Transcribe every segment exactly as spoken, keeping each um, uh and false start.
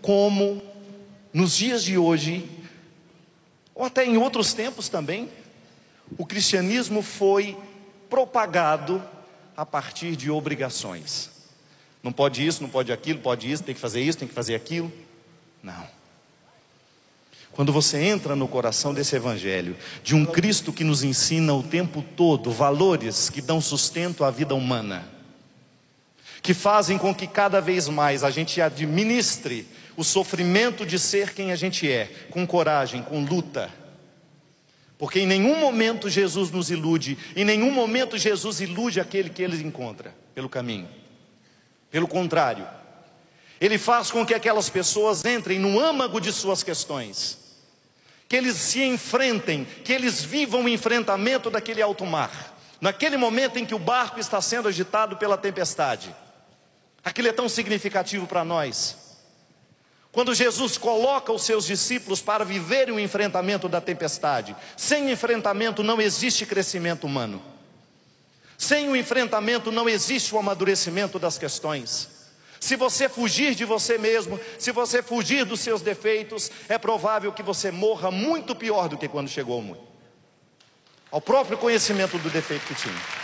como nos dias de hoje, ou até em outros tempos também, o cristianismo foi propagado a partir de obrigações. Não pode isso, não pode aquilo, pode isso, tem que fazer isso, tem que fazer aquilo. Não. Quando você entra no coração desse evangelho, de um Cristo que nos ensina o tempo todo valores que dão sustento à vida humana, que fazem com que cada vez mais a gente administre o sofrimento de ser quem a gente é, com coragem, com luta. Porque em nenhum momento Jesus nos ilude, em nenhum momento Jesus ilude aquele que ele encontra pelo caminho. Pelo contrário, ele faz com que aquelas pessoas entrem no âmago de suas questões, que eles se enfrentem, que eles vivam o enfrentamento daquele alto mar, naquele momento em que o barco está sendo agitado pela tempestade. Aquilo é tão significativo para nós. Quando Jesus coloca os seus discípulos para viverem o enfrentamento da tempestade, sem enfrentamento não existe crescimento humano. Sem o enfrentamento não existe o amadurecimento das questões. Se você fugir de você mesmo, se você fugir dos seus defeitos, é provável que você morra muito pior do que quando chegou ao mundo, ao próprio conhecimento do defeito que tinha.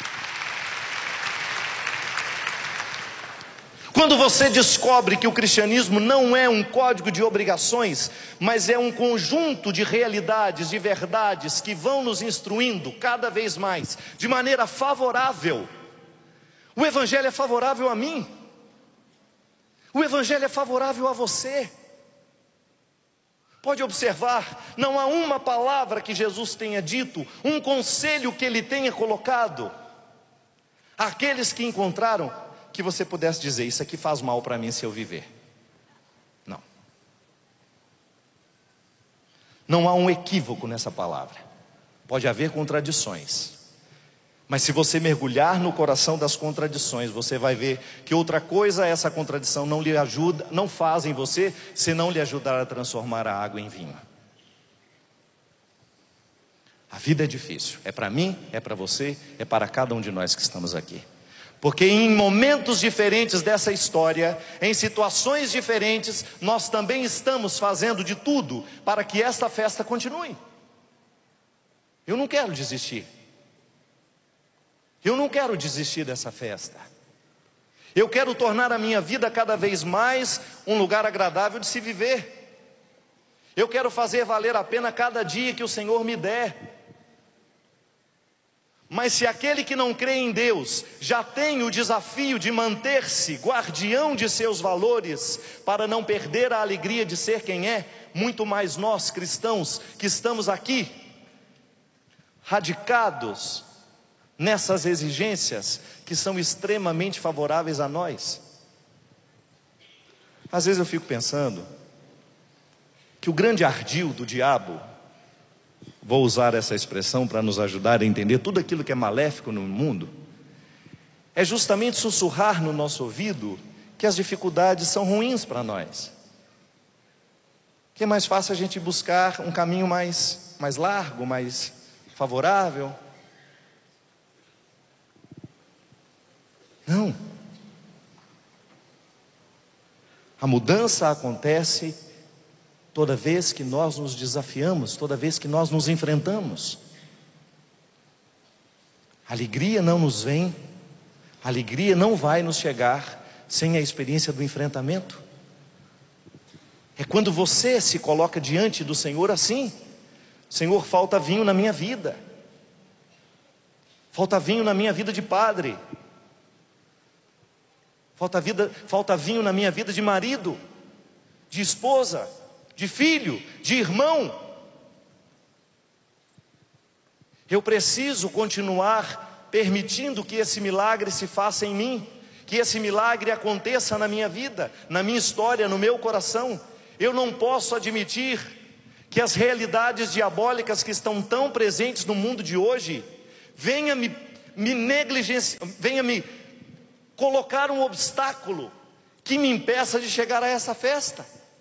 Quando você descobre que o cristianismo não é um código de obrigações, mas é um conjunto de realidades, de verdades que vão nos instruindo cada vez mais, de maneira favorável. O evangelho é favorável a mim. O evangelho é favorável a você. Pode observar, não há uma palavra que Jesus tenha dito, um conselho que ele tenha colocado àqueles que encontraram, que você pudesse dizer, isso aqui faz mal para mim se eu viver. Não. Não há um equívoco nessa palavra. Pode haver contradições, mas se você mergulhar no coração das contradições, você vai ver que outra coisa essa contradição não lhe ajuda, não faz em você, se não lhe ajudar a transformar a água em vinho. A vida é difícil, é para mim, é para você, é para cada um de nós que estamos aqui. Porque em momentos diferentes dessa história, em situações diferentes, nós também estamos fazendo de tudo para que esta festa continue. Eu não quero desistir. Eu não quero desistir dessa festa. Eu quero tornar a minha vida cada vez mais um lugar agradável de se viver. Eu quero fazer valer a pena cada dia que o Senhor me der. Mas se aquele que não crê em Deus já tem o desafio de manter-se guardião de seus valores para não perder a alegria de ser quem é, muito mais nós cristãos que estamos aqui radicados nessas exigências que são extremamente favoráveis a nós. Às vezes eu fico pensando que o grande ardil do diabo, vou usar essa expressão para nos ajudar a entender tudo aquilo que é maléfico no mundo, é justamente sussurrar no nosso ouvido que as dificuldades são ruins para nós, que é mais fácil a gente buscar um caminho mais, mais largo, mais favorável. Não. A mudança acontece toda vez que nós nos desafiamos, toda vez que nós nos enfrentamos. A alegria não nos vem, a alegria não vai nos chegar sem a experiência do enfrentamento. É quando você se coloca diante do Senhor assim: Senhor, falta vinho na minha vida, falta vinho na minha vida de padre, falta, vida, falta vinho na minha vida de marido, de esposa, de filho, de irmão. Eu preciso continuar permitindo que esse milagre se faça em mim, que esse milagre aconteça na minha vida, na minha história, no meu coração. Eu não posso admitir que as realidades diabólicas que estão tão presentes no mundo de hoje venha me, me negligenciar, venha me colocar um obstáculo que me impeça de chegar a essa festa.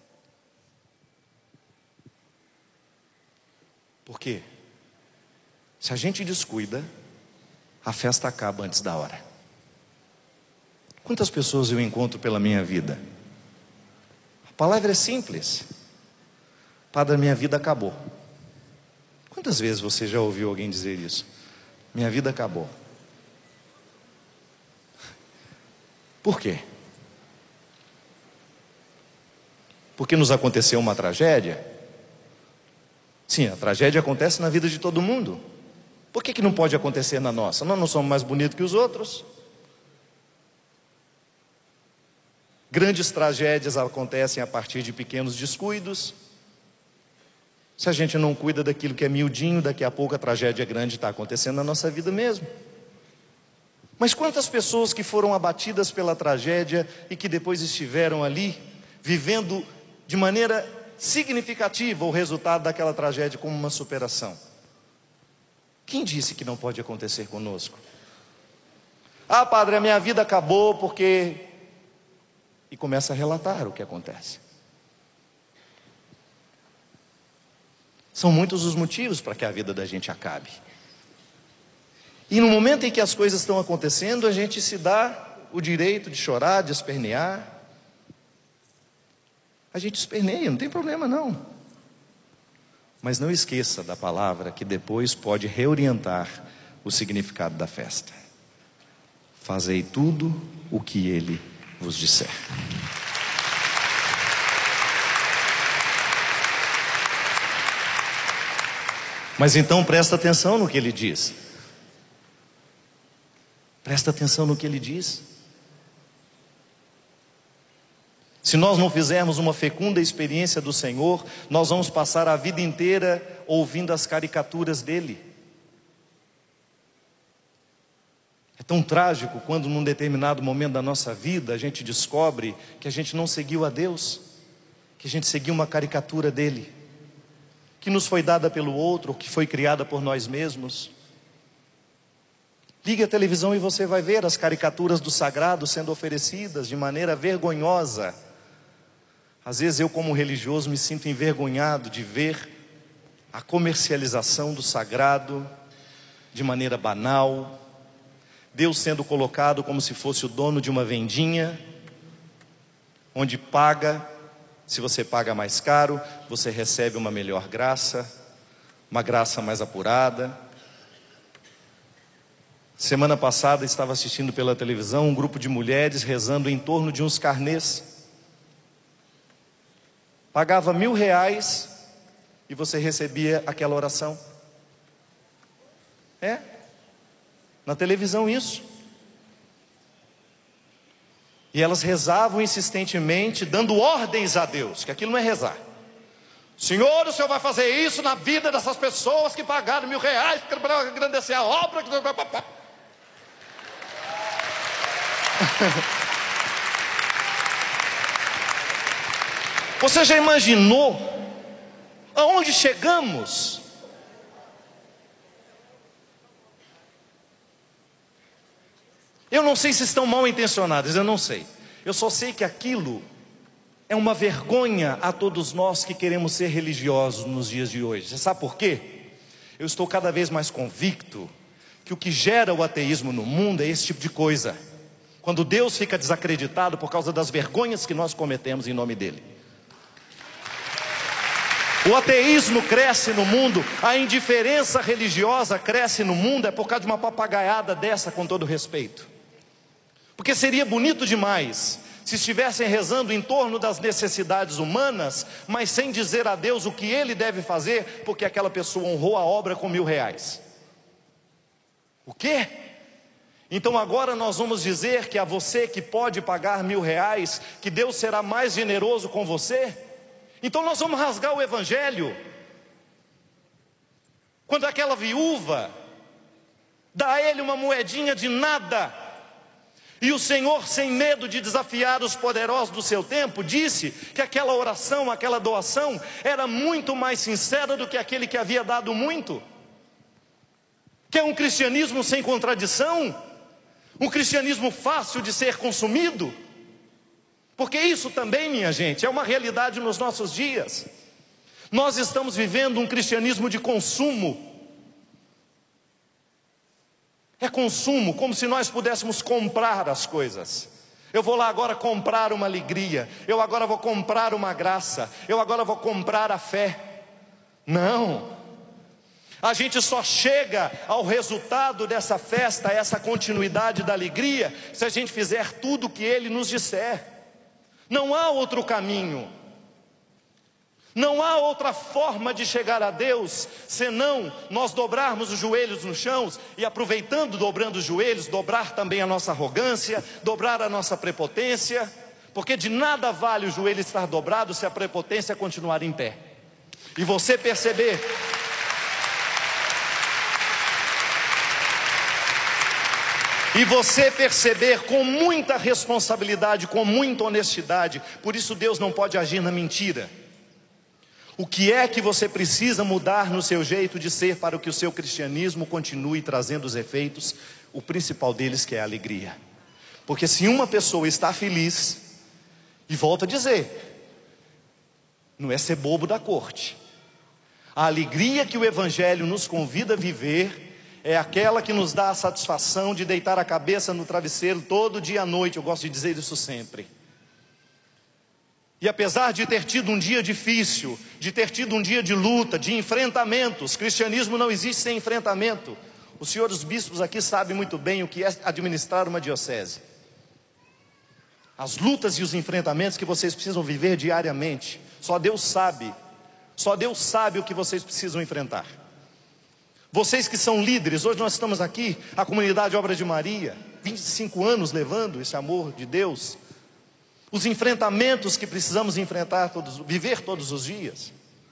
Por quê? Se a gente descuida, a festa acaba antes da hora. Quantas pessoas eu encontro pela minha vida? palavra é simples. Padre, minha vida acabou. Quantas vezes você já ouviu alguém dizer isso? Minha vida acabou. Por quê? Porque nos aconteceu uma tragédia? Sim, a tragédia acontece na vida de todo mundo. Por que que não pode acontecer na nossa? Nós não somos mais bonitos que os outros. Grandes tragédias acontecem a partir de pequenos descuidos. Se a gente não cuida daquilo que é miudinho, daqui a pouco a tragédia grande está acontecendo na nossa vida mesmo. Mas quantas pessoas que foram abatidas pela tragédia e que depois estiveram ali, vivendo de maneira significativa o resultado daquela tragédia como uma superação? Quem disse que não pode acontecer conosco? Ah, padre, a minha vida acabou porque... E começa a relatar o que acontece. São muitos os motivos para que a vida da gente acabe. E no momento em que as coisas estão acontecendo, a gente se dá o direito de chorar, de espernear. A gente esperneia, não tem problema não. Mas não esqueça da palavra que depois pode reorientar o significado da festa. Fazei tudo o que ele vos disser. Mas então presta atenção no que ele diz. Presta atenção no que ele diz. Se nós não fizermos uma fecunda experiência do Senhor, nós vamos passar a vida inteira ouvindo as caricaturas dele. É tão trágico quando num determinado momento da nossa vida a gente descobre que a gente não seguiu a Deus, que a gente seguiu uma caricatura dele, que nos foi dada pelo outro, que foi criada por nós mesmos. Ligue a televisão e você vai ver as caricaturas do sagrado sendo oferecidas de maneira vergonhosa. Às vezes eu, como religioso, me sinto envergonhado de ver a comercialização do sagrado de maneira banal. Deus sendo colocado como se fosse o dono de uma vendinha, onde paga, se você paga mais caro, você recebe uma melhor graça, uma graça mais apurada. Semana passada estava assistindo pela televisão um grupo de mulheres rezando em torno de uns carnês. Pagava mil reais e você recebia aquela oração. É, na televisão isso. E elas rezavam insistentemente, dando ordens a Deus, que aquilo não é rezar. Senhor, o Senhor vai fazer isso na vida dessas pessoas que pagaram mil reais para engrandecer a obra. Você já imaginou aonde chegamos? Eu não sei se estão mal intencionados, eu não sei. Eu só sei que aquilo é uma vergonha a todos nós que queremos ser religiosos nos dias de hoje. Você sabe por quê? Eu estou cada vez mais convicto que o que gera o ateísmo no mundo é esse tipo de coisa. Quando Deus fica desacreditado por causa das vergonhas que nós cometemos em nome dele. O ateísmo cresce no mundo, a indiferença religiosa cresce no mundo, é por causa de uma papagaiada dessa, com todo respeito. Porque seria bonito demais se estivessem rezando em torno das necessidades humanas, mas sem dizer a Deus o que ele deve fazer, porque aquela pessoa honrou a obra com mil reais. O quê? Então agora nós vamos dizer que a você que pode pagar mil reais, que Deus será mais generoso com você? Então nós vamos rasgar o evangelho. Quando aquela viúva dá a ele uma moedinha de nada, e o Senhor, sem medo de desafiar os poderosos do seu tempo, disse que aquela oração, aquela doação era muito mais sincera do que aquele que havia dado muito. Que é um cristianismo sem contradição, um cristianismo fácil de ser consumido. Porque isso também, minha gente, é uma realidade nos nossos dias. Nós estamos vivendo um cristianismo de consumo. É consumo, como se nós pudéssemos comprar as coisas. Eu vou lá agora comprar uma alegria, eu agora vou comprar uma graça, eu agora vou comprar a fé. Não. A gente só chega ao resultado dessa festa, essa continuidade da alegria, se a gente fizer tudo o que Ele nos disser. Não há outro caminho. Não há outra forma de chegar a Deus, senão nós dobrarmos os joelhos no chão e, aproveitando, dobrando os joelhos, dobrar também a nossa arrogância, dobrar a nossa prepotência, porque de nada vale o joelho estar dobrado se a prepotência continuar em pé. E você perceber... E você perceber com muita responsabilidade, com muita honestidade. Por isso Deus não pode agir na mentira. O que é que você precisa mudar no seu jeito de ser para que o seu cristianismo continue trazendo os efeitos? O principal deles que é a alegria. Porque se uma pessoa está feliz, e volto a dizer, não é ser bobo da corte. A alegria que o Evangelho nos convida a viver é aquela que nos dá a satisfação de deitar a cabeça no travesseiro todo dia à noite. Eu gosto de dizer isso sempre. E apesar de ter tido um dia difícil, de ter tido um dia de luta, de enfrentamentos, cristianismo não existe sem enfrentamento. Os senhores bispos aqui sabem muito bem o que é administrar uma diocese. As lutas e os enfrentamentos que vocês precisam viver diariamente, só Deus sabe. Só Deus sabe o que vocês precisam enfrentar. Vocês que são líderes, hoje nós estamos aqui, a comunidade Obra de Maria, vinte e cinco anos levando esse amor de Deus. Os enfrentamentos que precisamos enfrentar, todos, viver todos os dias.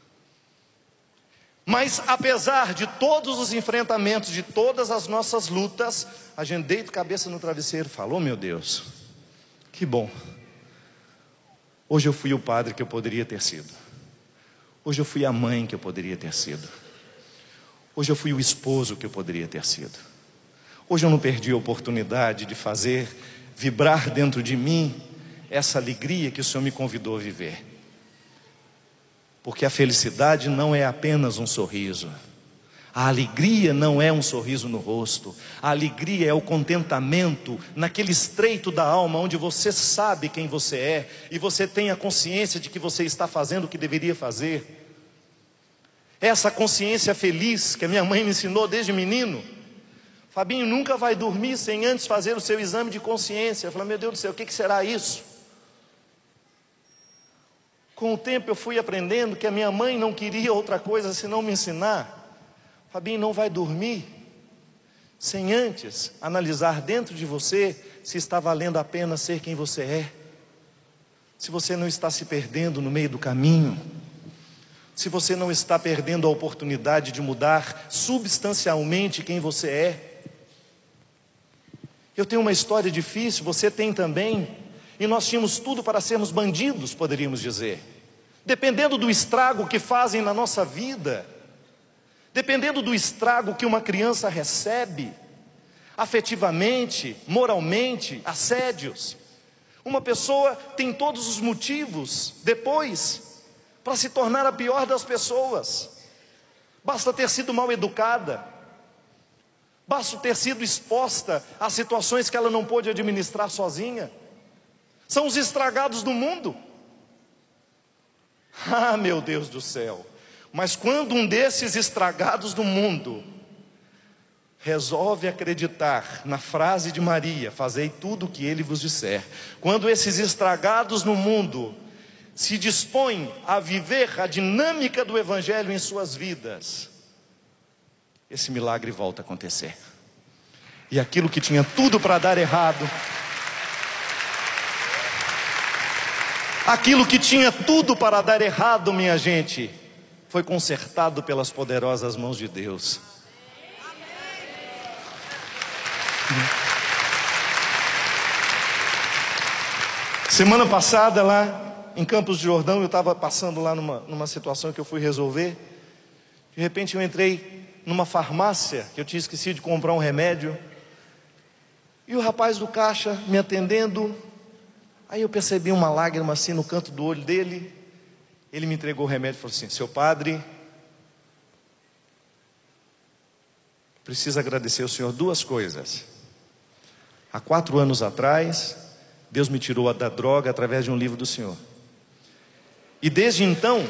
Mas apesar de todos os enfrentamentos, de todas as nossas lutas, a gente deita a cabeça no travesseiro e fala: oh meu Deus, que bom. Hoje eu fui o padre que eu poderia ter sido. Hoje eu fui a mãe que eu poderia ter sido. Hoje eu fui o esposo que eu poderia ter sido. Hoje eu não perdi a oportunidade de fazer vibrar dentro de mim essa alegria que o Senhor me convidou a viver. Porque a felicidade não é apenas um sorriso. A alegria não é um sorriso no rosto. A alegria é o contentamento naquele estreito da alma onde você sabe quem você é e você tem a consciência de que você está fazendo o que deveria fazer. Essa consciência feliz que a minha mãe me ensinou desde menino. Fabinho, nunca vai dormir sem antes fazer o seu exame de consciência. Eu falei: meu Deus do céu, o que que será isso? Com o tempo eu fui aprendendo que a minha mãe não queria outra coisa senão me ensinar. Fabinho, não vai dormir sem antes analisar dentro de você se está valendo a pena ser quem você é. Se você não está se perdendo no meio do caminho. Se você não está perdendo a oportunidade de mudar substancialmente quem você é. Eu tenho uma história difícil, você tem também. E nós tínhamos tudo para sermos bandidos, poderíamos dizer. Dependendo do estrago que fazem na nossa vida. Dependendo do estrago que uma criança recebe. Afetivamente, moralmente, assédios. Uma pessoa tem todos os motivos, depois, para se tornar a pior das pessoas. Basta ter sido mal educada. Basta ter sido exposta a situações que ela não pôde administrar sozinha. São os estragados do mundo. Ah, meu Deus do céu. Mas quando um desses estragados do mundo resolve acreditar na frase de Maria: fazei tudo o que ele vos disser. Quando esses estragados no mundo se dispõem a viver a dinâmica do Evangelho em suas vidas, esse milagre volta a acontecer. E aquilo que tinha tudo para dar errado, aquilo que tinha tudo para dar errado, minha gente, foi consertado pelas poderosas mãos de Deus. Semana passada lá em Campos do Jordão, eu estava passando lá numa, numa situação que eu fui resolver. De repente eu entrei numa farmácia, que eu tinha esquecido de comprar um remédio. E o rapaz do caixa me atendendo. Aí eu percebi uma lágrima assim no canto do olho dele. Ele me entregou o remédio e falou assim: seu padre, preciso agradecer ao senhor duas coisas. Há quatro anos atrás, Deus me tirou da droga através de um livro do Senhor. E desde então,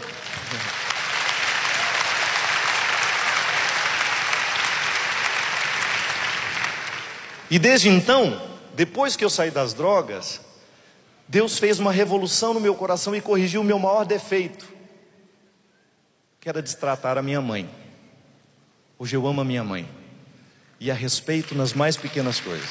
e desde então, depois que eu saí das drogas, Deus fez uma revolução no meu coração e corrigiu o meu maior defeito, que era destratar a minha mãe. Hoje eu amo a minha mãe e a respeito nas mais pequenas coisas.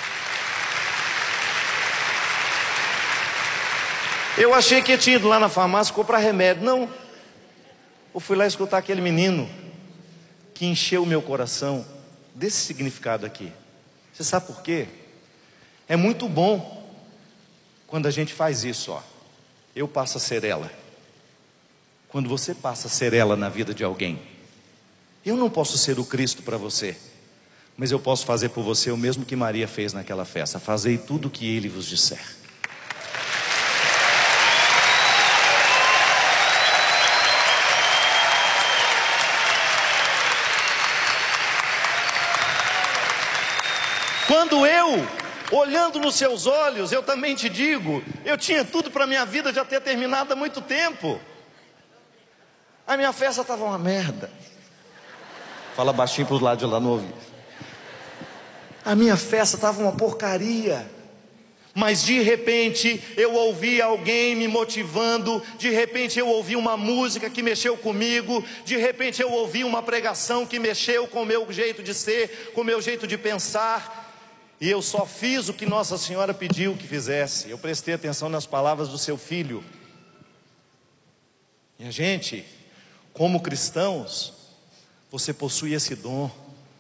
Eu achei que eu tinha ido lá na farmácia comprar remédio. Não. Eu fui lá escutar aquele menino que encheu o meu coração desse significado aqui. Você sabe por quê? É muito bom quando a gente faz isso, ó. Eu passo a ser ela. Quando você passa a ser ela na vida de alguém. Eu não posso ser o Cristo para você, mas eu posso fazer por você o mesmo que Maria fez naquela festa. Fazei tudo o que ele vos disser. Quando eu, olhando nos seus olhos, eu também te digo, eu tinha tudo para a minha vida já ter terminado há muito tempo. A minha festa estava uma merda. Fala baixinho para os lados de lá no ouvido. A minha festa estava uma porcaria. Mas de repente eu ouvi alguém me motivando. De repente eu ouvi uma música que mexeu comigo. De repente eu ouvi uma pregação que mexeu com o meu jeito de ser, com o meu jeito de pensar. E eu só fiz o que Nossa Senhora pediu que fizesse. Eu prestei atenção nas palavras do seu filho. E a gente, como cristãos, você possui esse dom.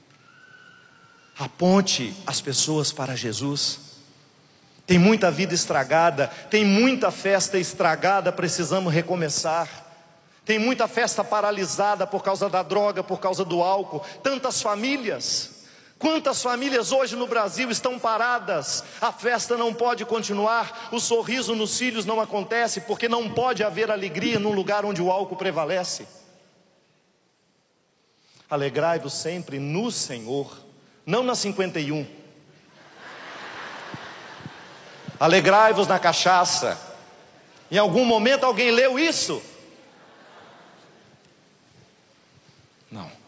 Aponte as pessoas para Jesus. Tem muita vida estragada, tem muita festa estragada, precisamos recomeçar. Tem muita festa paralisada por causa da droga, por causa do álcool. Tantas famílias. Quantas famílias hoje no Brasil estão paradas? A festa não pode continuar, o sorriso nos cílios não acontece, porque não pode haver alegria num lugar onde o álcool prevalece. Alegrai-vos sempre no Senhor, não na cinquenta e um. Alegrai-vos na cachaça. Em algum momento alguém leu isso? Não.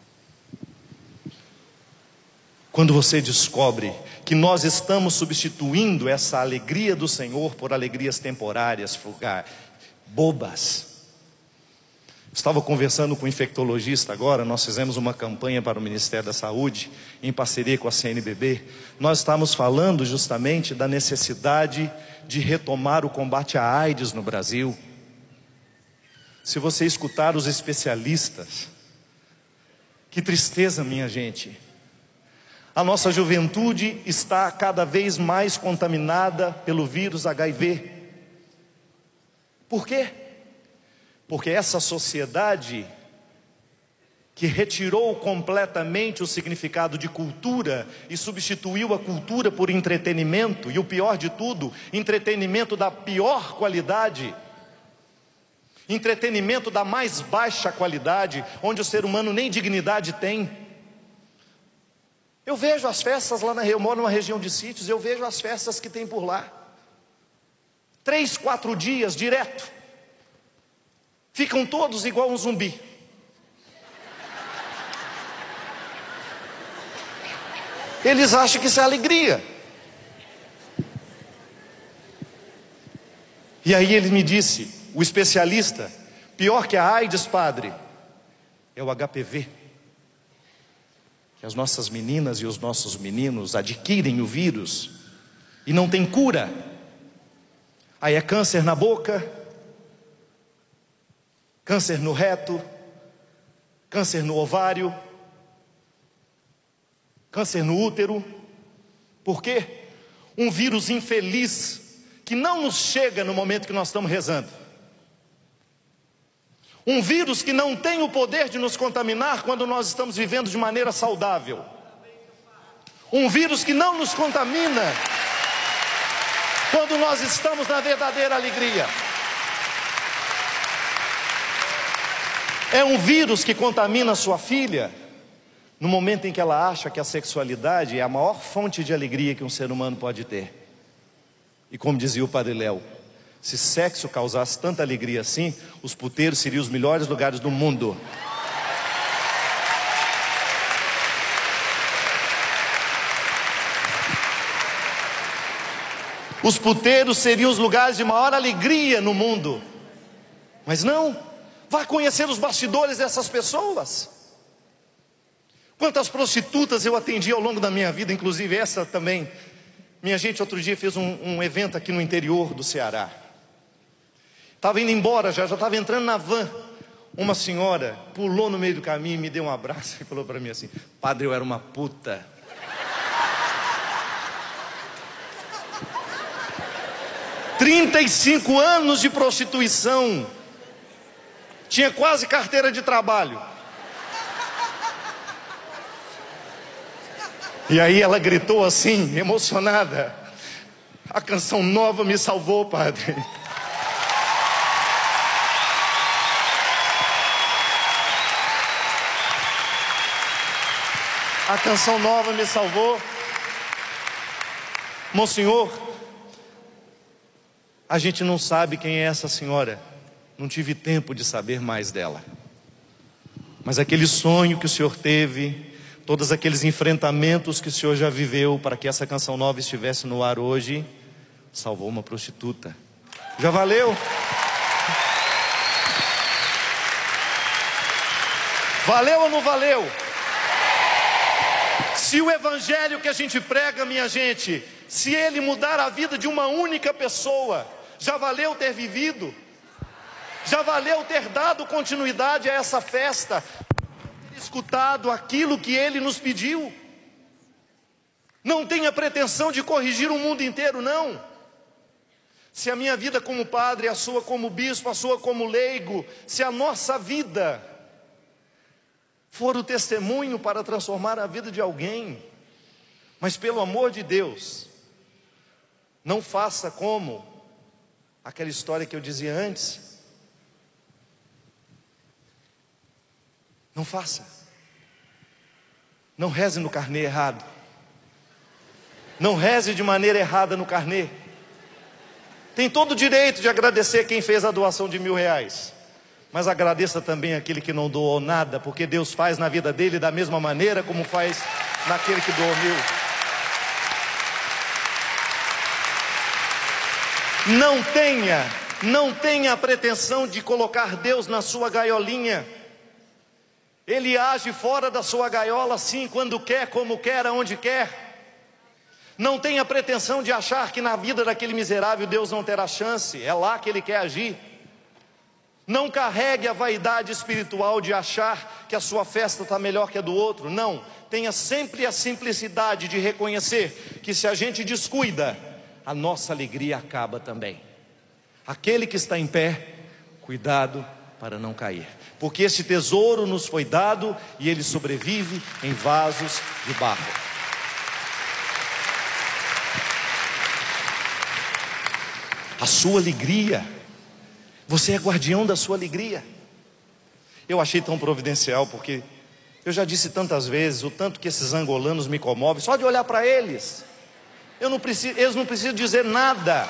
Quando você descobre que nós estamos substituindo essa alegria do Senhor por alegrias temporárias, fugaz, bobas. Estava conversando com um infectologista agora, nós fizemos uma campanha para o Ministério da Saúde, em parceria com a C N B B. Nós estamos falando justamente da necessidade de retomar o combate à AIDS no Brasil. Se você escutar os especialistas, que tristeza, minha gente. A nossa juventude está cada vez mais contaminada pelo vírus H I V. Por quê? Porque essa sociedade que retirou completamente o significado de cultura e substituiu a cultura por entretenimento, e o pior de tudo, entretenimento da pior qualidade, entretenimento da mais baixa qualidade, onde o ser humano nem dignidade tem. Eu vejo as festas lá na... Eu moro numa região de sítios, eu vejo as festas que tem por lá. Três, quatro dias direto. Ficam todos igual um zumbi. Eles acham que isso é alegria. E aí ele me disse, o especialista, pior que a AIDS, padre, é o H P V. Que as nossas meninas e os nossos meninos adquirem o vírus e não tem cura. Aí é câncer na boca, câncer no reto, câncer no ovário, câncer no útero. Por quê? Um vírus infeliz que não nos chega no momento que nós estamos rezando. Um vírus que não tem o poder de nos contaminar quando nós estamos vivendo de maneira saudável. Um vírus que não nos contamina quando nós estamos na verdadeira alegria. É um vírus que contamina sua filha no momento em que ela acha que a sexualidade é a maior fonte de alegria que um ser humano pode ter. E como dizia o Padre Léo, se sexo causasse tanta alegria assim, os puteiros seriam os melhores lugares do mundo. Os puteiros seriam os lugares de maior alegria no mundo. Mas não, vá conhecer os bastidores dessas pessoas. Quantas prostitutas eu atendi ao longo da minha vida, inclusive essa também. Minha gente outro dia fez um, um evento aqui no interior do Ceará. Estava indo embora, já já estava entrando na van. Uma senhora pulou no meio do caminho, me deu um abraço e falou para mim assim: padre, eu era uma puta. trinta e cinco anos de prostituição. Tinha quase carteira de trabalho. E aí ela gritou assim, emocionada: a canção nova me salvou, padre. A canção nova me salvou. Monsenhor, a gente não sabe quem é essa senhora. Não tive tempo de saber mais dela. Mas aquele sonho que o senhor teve, todos aqueles enfrentamentos que o senhor já viveu para que essa canção nova estivesse no ar hoje, salvou uma prostituta. Já valeu? Valeu ou não valeu? Se o evangelho que a gente prega, minha gente, se ele mudar a vida de uma única pessoa, já valeu ter vivido? Já valeu ter dado continuidade a essa festa? Ter escutado aquilo que ele nos pediu? Não tenha pretensão de corrigir o mundo inteiro, não. Se a minha vida como padre, a sua como bispo, a sua como leigo, se a nossa vida for o testemunho para transformar a vida de alguém, mas pelo amor de Deus, não faça como aquela história que eu dizia antes. Não faça. Não reze no carnê errado. Não reze de maneira errada no carnê. Tem todo o direito de agradecer quem fez a doação de mil reais. Mas agradeça também aquele que não doou nada, porque Deus faz na vida dele da mesma maneira como faz naquele que doou mil. Não tenha, não tenha a pretensão de colocar Deus na sua gaiolinha. Ele age fora da sua gaiola sim, quando quer, como quer, aonde quer. Não tenha a pretensão de achar que na vida daquele miserável Deus não terá chance. É lá que ele quer agir. Não carregue a vaidade espiritual de achar que a sua festa está melhor que a do outro. Não, tenha sempre a simplicidade de reconhecer que se a gente descuida, a nossa alegria acaba também. Aquele que está em pé, cuidado para não cair, porque esse tesouro nos foi dado e ele sobrevive em vasos de barro. A sua alegria, você é guardião da sua alegria. Eu achei tão providencial, porque eu já disse tantas vezes o tanto que esses angolanos me comovem, só de olhar para eles. Eu não preciso, eles não precisam dizer nada.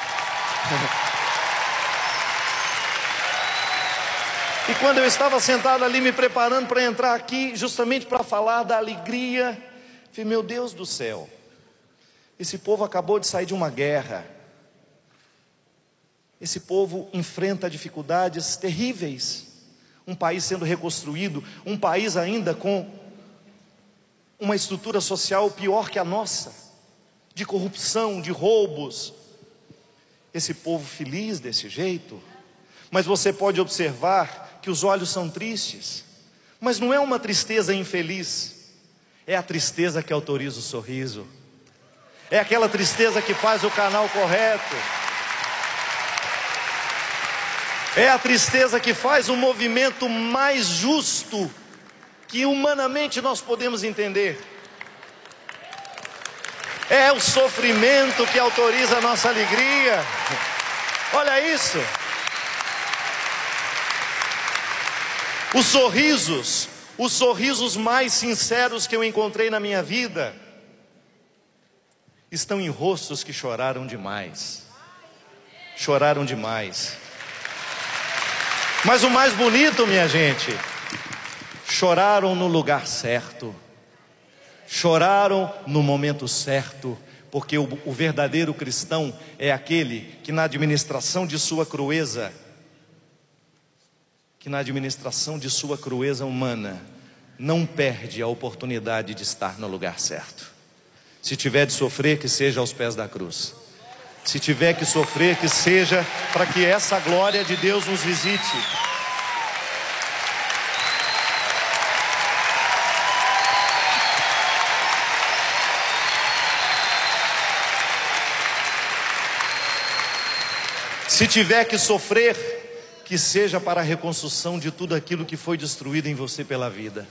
E quando eu estava sentado ali me preparando para entrar aqui, justamente para falar da alegria, eu falei, meu Deus do céu, esse povo acabou de sair de uma guerra. Esse povo enfrenta dificuldades terríveis. Um país sendo reconstruído, um país ainda com uma estrutura social pior que a nossa, de corrupção, de roubos. Esse povo feliz desse jeito. Mas você pode observar que os olhos são tristes. Mas não é uma tristeza infeliz, é a tristeza que autoriza o sorriso. É aquela tristeza que faz o canal correto. É a tristeza que faz o movimento mais justo que humanamente nós podemos entender. É o sofrimento que autoriza a nossa alegria. Olha isso. Os sorrisos, os sorrisos mais sinceros que eu encontrei na minha vida, estão em rostos que choraram demais. Choraram demais. Mas o mais bonito, minha gente, choraram no lugar certo. Choraram no momento certo. Porque o, o verdadeiro cristão é aquele que na administração de sua crueza, que na administração de sua crueza humana, não perde a oportunidade de estar no lugar certo. Se tiver de sofrer, que seja aos pés da cruz. Se tiver que sofrer, que seja para que essa glória de Deus nos visite. Se tiver que sofrer, que seja para a reconstrução de tudo aquilo que foi destruído em você pela vida.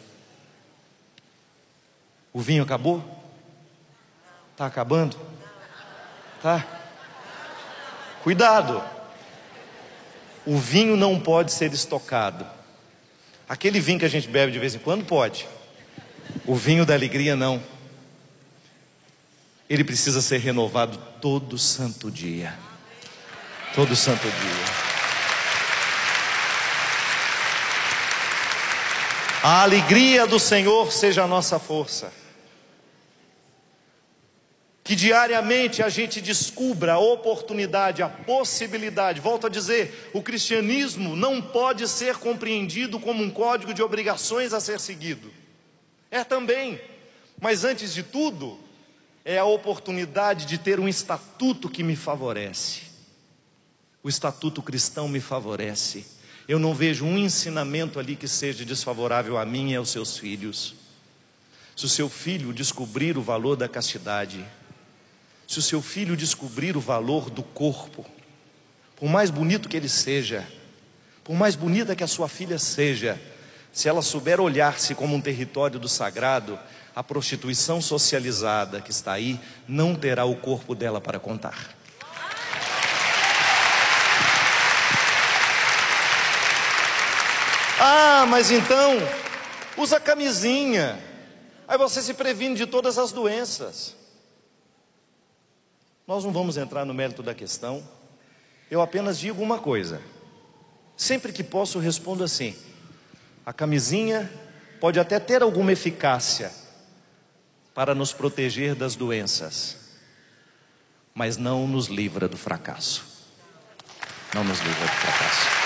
O vinho acabou? Está acabando? Tá? Cuidado. O vinho não pode ser estocado. Aquele vinho que a gente bebe de vez em quando pode. O vinho da alegria não. Ele precisa ser renovado todo santo dia. Todo santo dia. A alegria do Senhor seja a nossa força. Que diariamente a gente descubra a oportunidade, a possibilidade. Volto a dizer, o cristianismo não pode ser compreendido como um código de obrigações a ser seguido. É também, mas antes de tudo, é a oportunidade de ter um estatuto que me favorece. O estatuto cristão me favorece. Eu não vejo um ensinamento ali que seja desfavorável a mim e aos seus filhos. Se o seu filho descobrir o valor da castidade, se o seu filho descobrir o valor do corpo, por mais bonito que ele seja, por mais bonita que a sua filha seja, se ela souber olhar-se como um território do sagrado, a prostituição socializada que está aí não terá o corpo dela para contar. Ah, mas então, usa camisinha, aí você se previne de todas as doenças. Nós não vamos entrar no mérito da questão. Eu apenas digo uma coisa. Sempre que posso respondo assim: a camisinha pode até ter alguma eficácia para nos proteger das doenças, mas não nos livra do fracasso. Não nos livra do fracasso.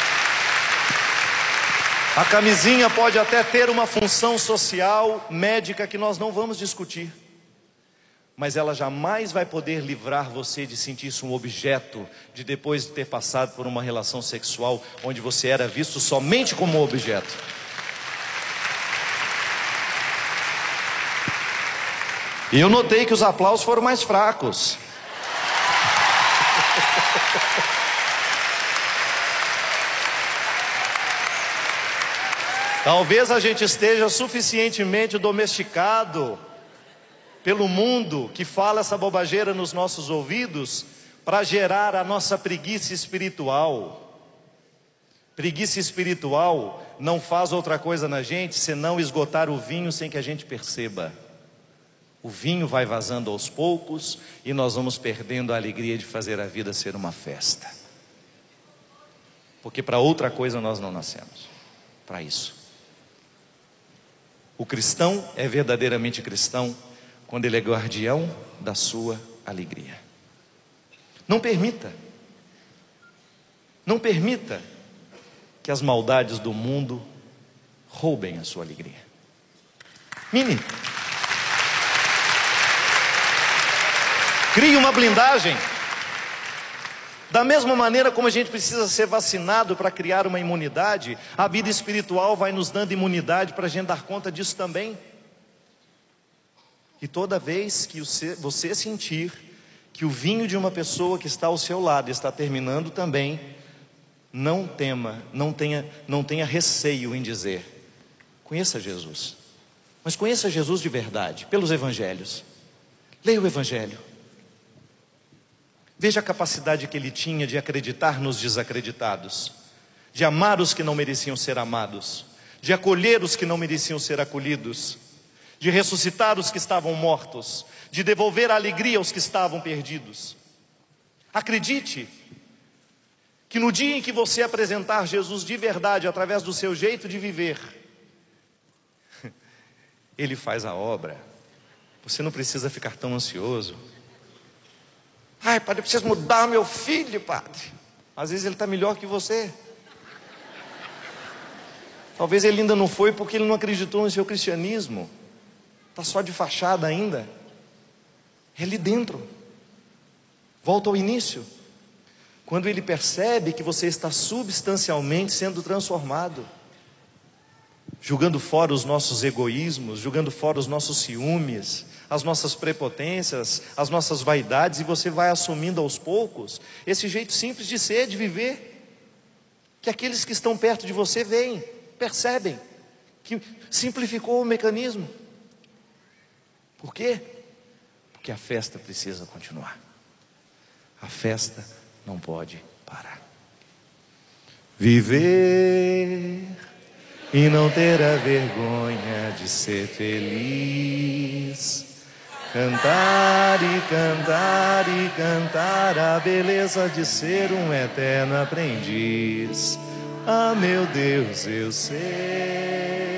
A camisinha pode até ter uma função social, médica, que nós não vamos discutir, mas ela jamais vai poder livrar você de sentir-se um objeto, de depois de ter passado por uma relação sexual onde você era visto somente como objeto. E eu notei que os aplausos foram mais fracos. Talvez a gente esteja suficientemente domesticado pelo mundo que fala essa bobageira nos nossos ouvidos para gerar a nossa preguiça espiritual. Preguiça espiritual não faz outra coisa na gente senão esgotar o vinho sem que a gente perceba. O vinho vai vazando aos poucos e nós vamos perdendo a alegria de fazer a vida ser uma festa. Porque para outra coisa nós não nascemos, para isso. O cristão é verdadeiramente cristão quando ele é guardião da sua alegria. Não permita, não permita que as maldades do mundo roubem a sua alegria. Mini, crie uma blindagem. Da mesma maneira como a gente precisa ser vacinado para criar uma imunidade, a vida espiritual vai nos dando imunidade para a gente dar conta disso também. E toda vez que você sentir que o vinho de uma pessoa que está ao seu lado está terminando também, não tema, não tenha, não tenha receio em dizer: conheça Jesus. Mas conheça Jesus de verdade, pelos evangelhos. Leia o evangelho. Veja a capacidade que ele tinha de acreditar nos desacreditados, de amar os que não mereciam ser amados, de acolher os que não mereciam ser acolhidos, de ressuscitar os que estavam mortos, de devolver a alegria aos que estavam perdidos. Acredite que no dia em que você apresentar Jesus de verdade, através do seu jeito de viver, Ele faz a obra. Você não precisa ficar tão ansioso. Ai, padre, eu preciso mudar meu filho, padre. Às vezes ele está melhor que você. Talvez ele ainda não foi porque ele não acreditou no seu cristianismo. Está só de fachada ainda. É ali dentro. Volta ao início. Quando ele percebe que você está substancialmente sendo transformado, jogando fora os nossos egoísmos, jogando fora os nossos ciúmes, as nossas prepotências, as nossas vaidades, e você vai assumindo aos poucos esse jeito simples de ser, de viver, que aqueles que estão perto de você veem, percebem, que simplificou o mecanismo. Por quê? Porque a festa precisa continuar. A festa não pode parar. Viver e não ter a vergonha de ser feliz. Cantar e cantar e cantar a beleza de ser um eterno aprendiz. Ah, meu Deus, eu sei.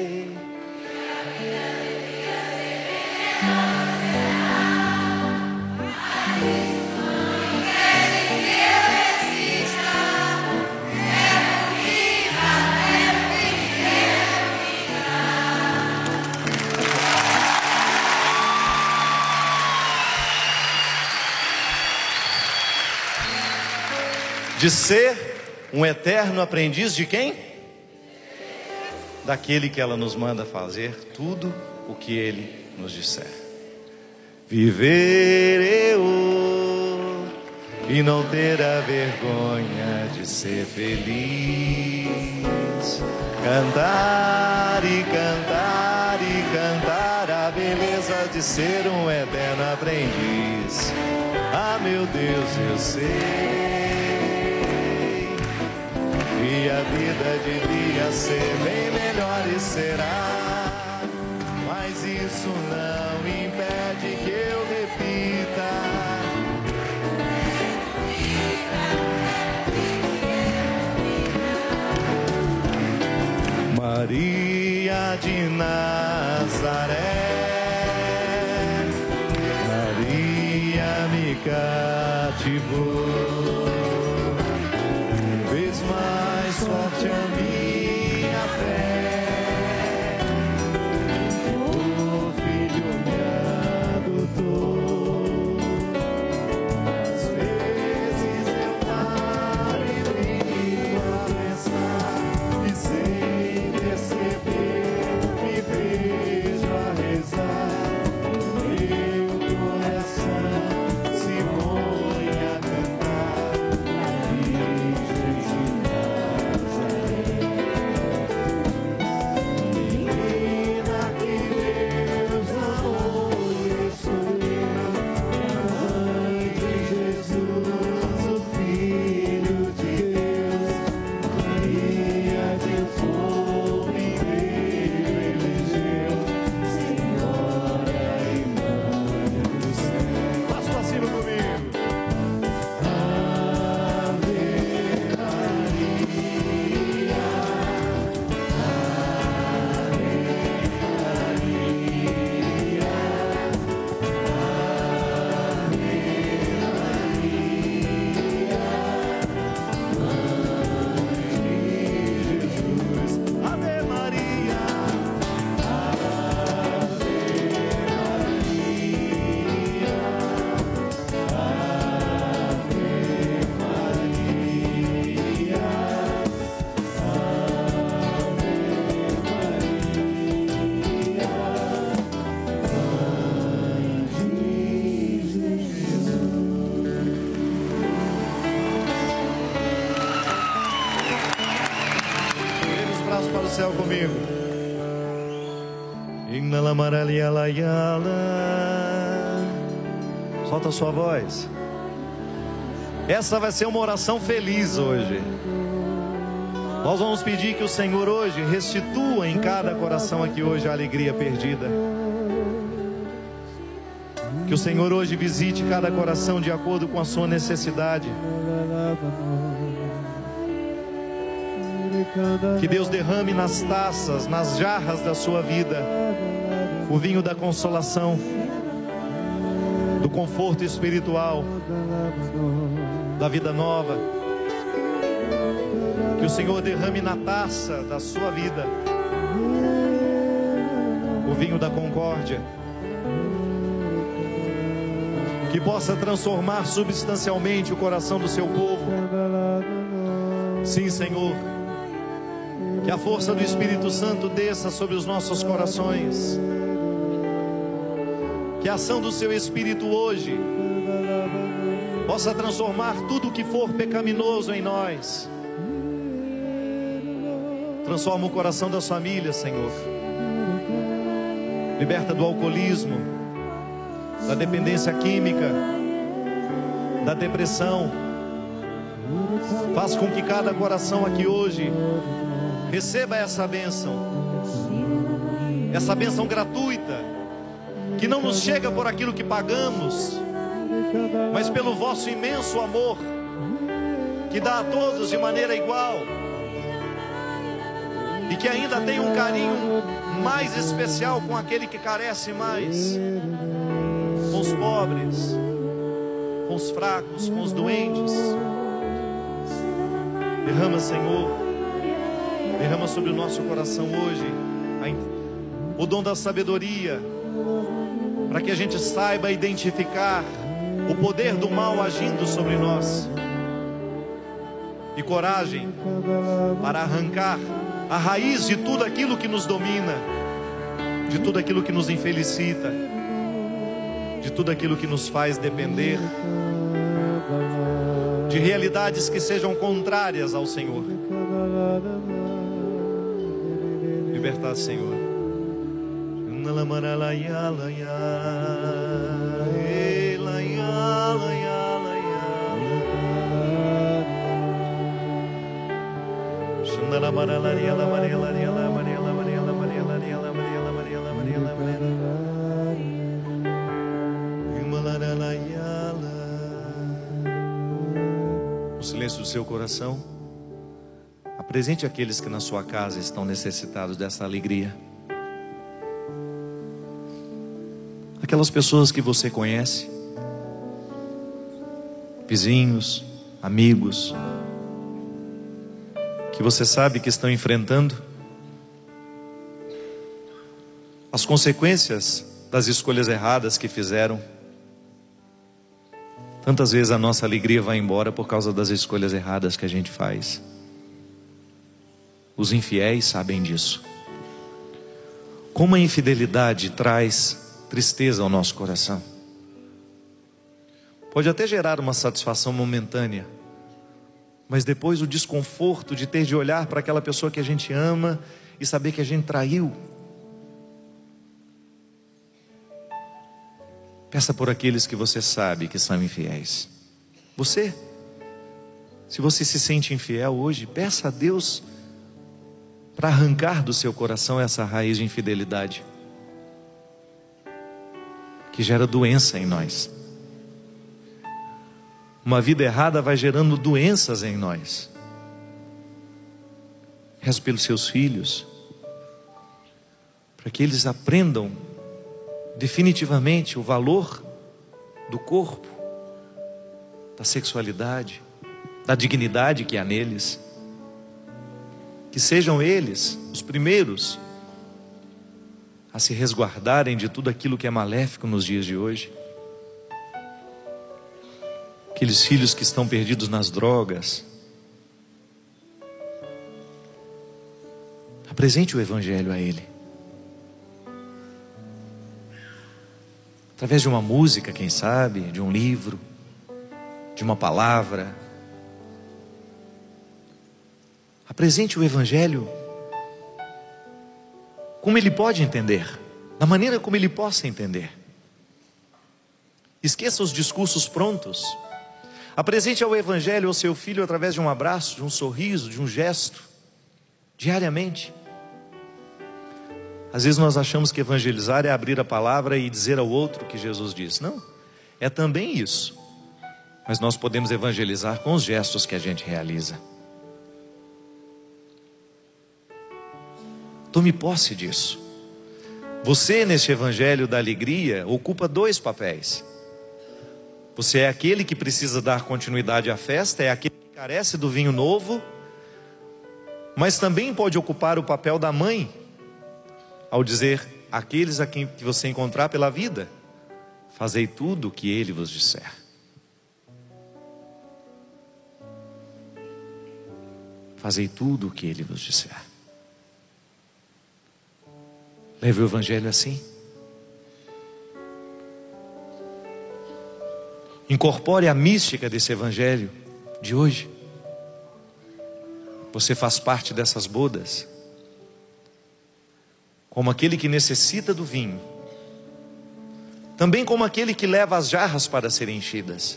De ser um eterno aprendiz de quem? Daquele que ela nos manda fazer tudo o que ele nos disser. Viver eu e não ter a vergonha de ser feliz. Cantar e cantar e cantar a beleza de ser um eterno aprendiz. Ah, meu Deus, eu sei. E a vida devia ser bem melhor e será, mas isso não impede que eu repita. Maria de Nazaré, Maria me cativou. Mais forte a minha fé, o Filho me adotou. Às vezes eu paro e brinco a pensar, e sem perceber me vejo a rezar. Meu coração se põe a cantar a Virgem de céu comigo. Solta a sua voz. Essa vai ser uma oração feliz hoje. Nós vamos pedir que o Senhor hoje restitua em cada coração aqui hoje a alegria perdida. Que o Senhor hoje visite cada coração de acordo com a sua necessidade. Que Deus derrame nas taças, nas jarras da sua vida, o vinho da consolação, do conforto espiritual, da vida nova. Que o Senhor derrame na taça da sua vida o vinho da concórdia, que possa transformar substancialmente o coração do seu povo. Sim, Senhor, que a força do Espírito Santo desça sobre os nossos corações, que a ação do seu Espírito hoje possa transformar tudo o que for pecaminoso em nós. Transforma o coração das famílias, Senhor. Liberta do alcoolismo, da dependência química, da depressão. Faz com que cada coração aqui hoje receba essa bênção, essa bênção gratuita, que não nos chega por aquilo que pagamos, mas pelo vosso imenso amor, que dá a todos de maneira igual, e que ainda tem um carinho mais especial com aquele que carece mais, com os pobres, com os fracos, com os doentes. Derrama, Senhor, derrama sobre o nosso coração hoje o dom da sabedoria, para que a gente saiba identificar o poder do mal agindo sobre nós, e coragem para arrancar a raiz de tudo aquilo que nos domina, de tudo aquilo que nos infelicita, de tudo aquilo que nos faz depender de realidades que sejam contrárias ao Senhor. Libertar, Senhor. No silêncio do seu coração, apresente aqueles que na sua casa estão necessitados dessa alegria. Aquelas pessoas que você conhece, vizinhos, amigos, que você sabe que estão enfrentando as consequências das escolhas erradas que fizeram. Tantas vezes a nossa alegria vai embora por causa das escolhas erradas que a gente faz. Os infiéis sabem disso. Como a infidelidade traz tristeza ao nosso coração. Pode até gerar uma satisfação momentânea, mas depois o desconforto de ter de olhar para aquela pessoa que a gente ama e saber que a gente traiu. Peça por aqueles que você sabe que são infiéis. Você, se você se sente infiel hoje, peça a Deus para arrancar do seu coração essa raiz de infidelidade, que gera doença em nós. Uma vida errada vai gerando doenças em nós. Rezo pelos seus filhos, para que eles aprendam definitivamente o valor do corpo, da sexualidade, da dignidade que há neles. Que sejam eles os primeiros a se resguardarem de tudo aquilo que é maléfico nos dias de hoje. Aqueles filhos que estão perdidos nas drogas, apresente o Evangelho a ele, através de uma música, quem sabe, de um livro, de uma palavra. Apresente o Evangelho como ele pode entender, da maneira como ele possa entender. Esqueça os discursos prontos. Apresente ao Evangelho ao seu filho através de um abraço, de um sorriso, de um gesto, diariamente. Às vezes nós achamos que evangelizar é abrir a palavra e dizer ao outro o que Jesus diz. Não, é também isso. Mas nós podemos evangelizar com os gestos que a gente realiza. Tome posse disso. Você, neste evangelho da alegria, ocupa dois papéis. Você é aquele que precisa dar continuidade à festa, é aquele que carece do vinho novo, mas também pode ocupar o papel da mãe, ao dizer: aqueles a quem você encontrar pela vida, fazei tudo o que ele vos disser. Fazei tudo o que ele vos disser. Leve o evangelho assim. Incorpore a mística desse evangelho de hoje. Você faz parte dessas bodas, como aquele que necessita do vinho, também como aquele que leva as jarras para serem enchidas.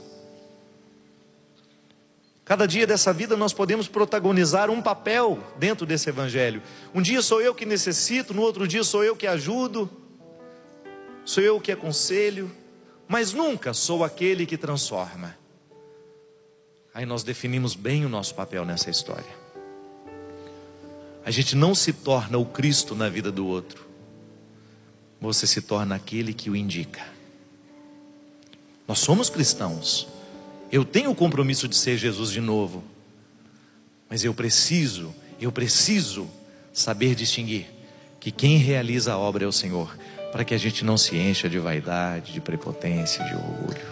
Cada dia dessa vida nós podemos protagonizar um papel dentro desse evangelho. Um dia sou eu que necessito, no outro dia sou eu que ajudo, sou eu que aconselho, mas nunca sou aquele que transforma. Aí nós definimos bem o nosso papel nessa história. A gente não se torna o Cristo na vida do outro, você se torna aquele que o indica. Nós somos cristãos. Eu tenho o compromisso de ser Jesus de novo, mas eu preciso, eu preciso saber distinguir que quem realiza a obra é o Senhor, para que a gente não se encha de vaidade, de prepotência, de orgulho.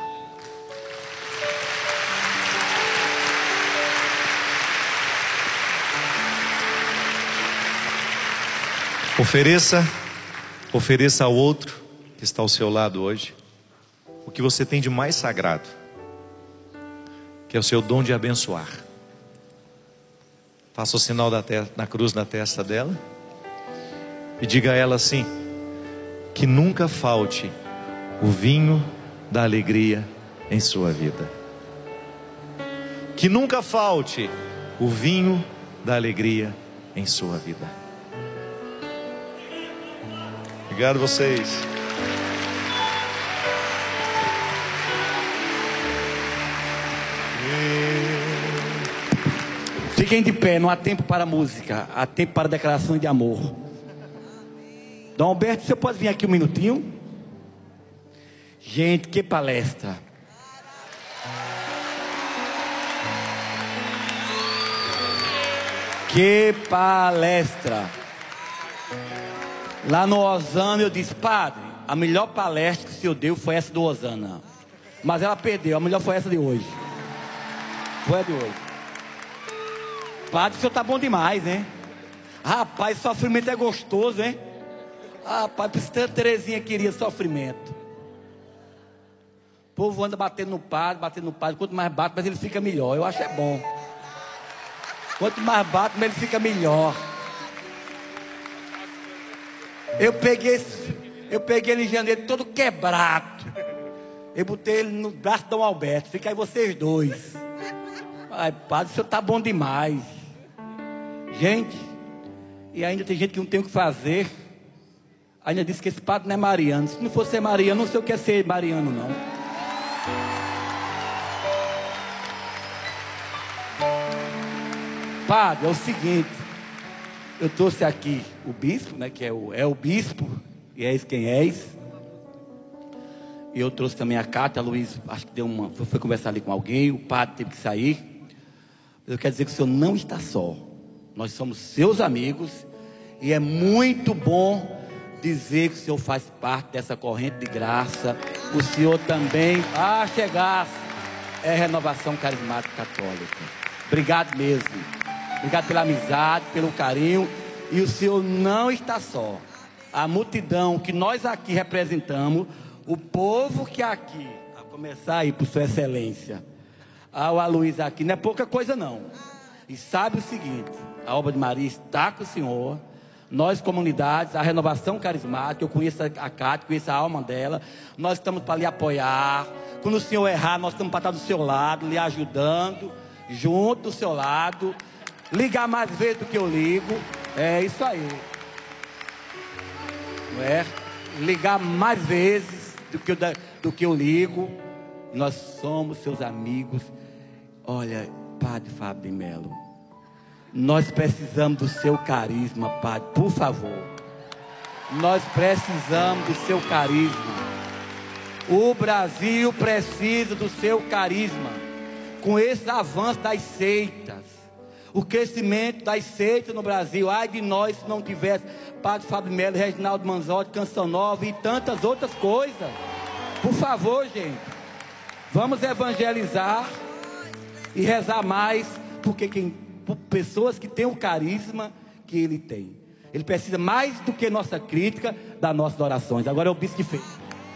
Ofereça, ofereça ao outro que está ao seu lado hoje o que você tem de mais sagrado, que é o seu dom de abençoar. Faça o sinal da, te- na cruz na testa dela e diga a ela assim: que nunca falte o vinho da alegria em sua vida. Que nunca falte o vinho da alegria em sua vida. Obrigado vocês. Fiquem de pé, não há tempo para música, há tempo para declaração de amor. Dom Alberto, você pode vir aqui um minutinho? Gente, que palestra! Que palestra! Lá no Osana eu disse: padre, a melhor palestra que o senhor deu foi essa do Osana. Mas ela perdeu, a melhor foi essa de hoje. Foi a de hoje. Padre, o senhor tá bom demais, né? Rapaz, sofrimento é gostoso, hein? Rapaz, por isso que a Terezinha queria sofrimento. O povo anda batendo no padre, batendo no padre. Quanto mais bate, mais ele fica melhor. Eu acho é bom. Quanto mais bate, mais ele fica melhor. Eu peguei, eu peguei ele em janeiro todo quebrado. Eu botei ele no braço de Dom Alberto. Fica aí vocês dois. Ai, padre, o senhor tá bom demais. Gente, e ainda tem gente que não tem o que fazer. Ainda disse que esse padre não é mariano. Se não fosse ser mariano, não sei o que é ser mariano, não. Padre, é o seguinte. Eu trouxe aqui o bispo, né, que é o, é o bispo, e és quem és. E eu trouxe também a Cátia, a Luiz, acho que deu uma, foi, foi conversar ali com alguém, o padre teve que sair. Eu quero dizer que o senhor não está só. Nós somos seus amigos, e é muito bom dizer que o senhor faz parte dessa corrente de graça. O senhor também, ah, chegasse, é Renovação Carismática Católica. Obrigado mesmo. Obrigado pela amizade, pelo carinho. E o senhor não está só. A multidão que nós aqui representamos, o povo que aqui, a começar aí por sua excelência, ao Aloysio aqui, não é pouca coisa não. E sabe o seguinte, a obra de Maria está com o senhor. Nós, comunidades, a Renovação Carismática, eu conheço a Cátia, conheço a alma dela. Nós estamos para lhe apoiar. Quando o senhor errar, nós estamos para estar do seu lado, lhe ajudando, junto do seu lado. Ligar mais vezes do que eu ligo. É isso aí. Não é? Ligar mais vezes do que eu, do que eu ligo. Nós somos seus amigos. Olha, Padre Fábio de Melo, nós precisamos do seu carisma, Padre, por favor. Nós precisamos do seu carisma. O Brasil precisa do seu carisma. Com esse avanço das seitas, o crescimento das seitas no Brasil, ai de nós se não tivesse Padre Fábio de Melo, Reginaldo Manzotti, Canção Nova e tantas outras coisas. Por favor, gente, vamos evangelizar e rezar mais, porque quem, por pessoas que têm o carisma que ele tem. Ele precisa mais do que nossa crítica, das nossas orações. Agora é o bispo que fez.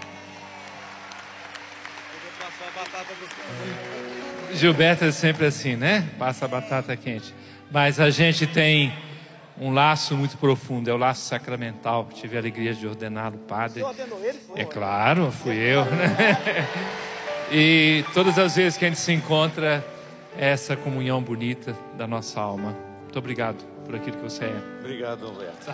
Gilberto é sempre assim, né? Passa a batata quente. Mas a gente tem um laço muito profundo, é o laço sacramental. Tive a alegria de ordená-lo padre. Você ordenou ele? Foi? É claro, fui eu, né? E todas as vezes que a gente se encontra, é essa comunhão bonita da nossa alma. Muito obrigado por aquilo que você é. Obrigado, Humberto.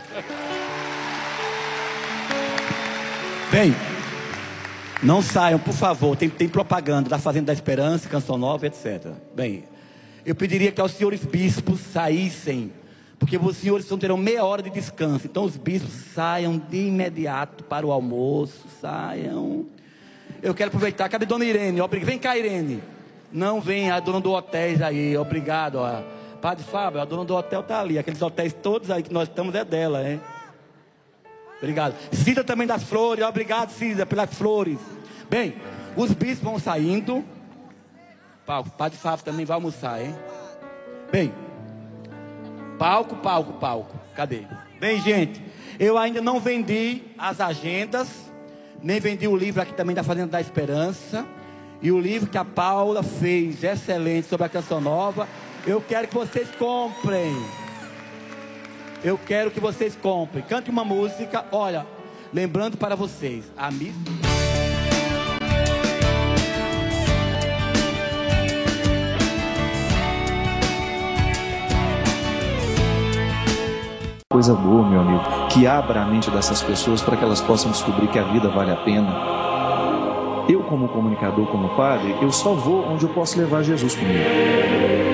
Bem, não saiam, por favor. Tem, tem propaganda da Fazenda da Esperança, Canção Nova, etcétera. Bem, eu pediria que os senhores bispos saíssem, porque os senhores só terão meia hora de descanso. Então os bispos saiam de imediato para o almoço. Saiam. Eu quero aproveitar. Cadê Dona Irene? Vem cá, Irene. Não vem a dona do hotéis aí. Obrigado. Ó. Padre Fábio, a dona do hotel está ali. Aqueles hotéis todos aí que nós estamos é dela, hein? Obrigado. Cida também das flores. Obrigado, Cida, pelas flores. Bem, os bispos vão saindo. Palco. Padre Fábio também vai almoçar, hein? Bem, palco, palco, palco. Cadê? Bem, gente, eu ainda não vendi as agendas, nem vendi o livro aqui também da Fazenda da Esperança. E o livro que a Paula fez, excelente, sobre a Canção Nova. Eu quero que vocês comprem. Eu quero que vocês comprem. Cante uma música. Olha, lembrando para vocês, a missa... Coisa boa, meu amigo, que abra a mente dessas pessoas para que elas possam descobrir que a vida vale a pena. Eu, como comunicador, como padre, eu só vou onde eu posso levar Jesus comigo.